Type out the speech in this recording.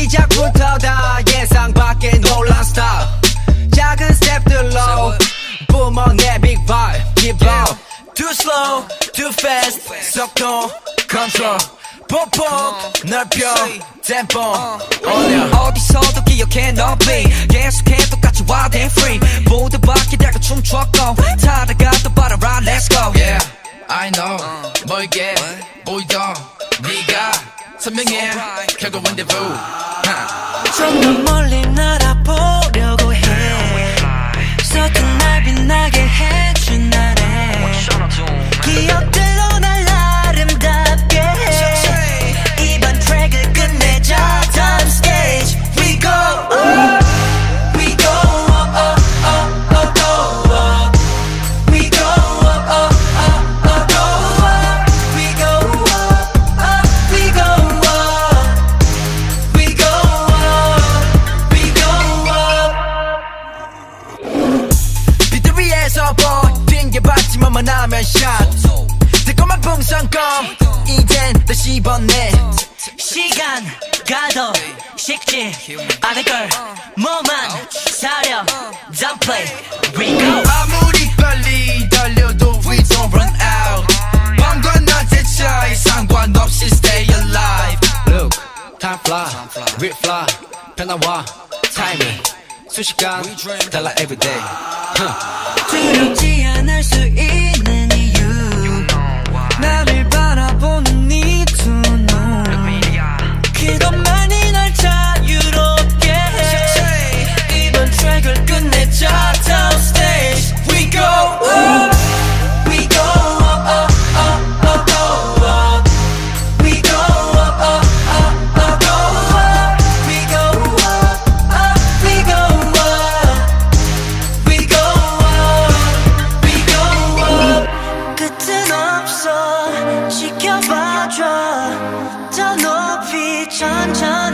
시작부터 다 예상 밖의 놀란 스타일. 작은 스텝들로 뿜어내 big vibe. Keep up. Too slow, too fast. 속도 control. 폭폭 넓혀 템포 올려. 어디서도 기억해 너 be. 계속해 똑같이 wild and free. 모두 바뀌다가 춤췄고 타다가 또 빨아라 let's go. Yeah, I know. 멀게 보이던 네가 선명해. 결국 rendezvous. 좀 더 멀리 날아보려고 해. 서툰 날 빛나게 해준 나래. 기억들로 날 아름답게 해. 이번 트랙을 끝내자. Time stage we go up. We go up up up up go up. We go up up up up go up. We go up up we go up. We go up we go up. 빛들 위에서 boy 핑계받지만 만나면 샷. 달콤한 풍선껌 이젠 다시 번내. 시간 가도 식지 않을걸. 뭐만 사려 Don't play we go. 아무리 빨리 달려도 we don't run out. 밤과 낮의 차이 상관없이 stay alive. Look, time fly, we fly. 변화와 timing 순식간 달라 everyday. 두렵지 않을 수 있는 이유. 나를 바라보는 네 두 눈. 그것만이 날 자유롭게 해. 이번 트랙을 끝내자. Down stage we go up. We go up up up up go up. We go up up up up go up. We go up up we go up. We go up we go up. 끝은 없어 지켜봐줘. 더 높이 천천히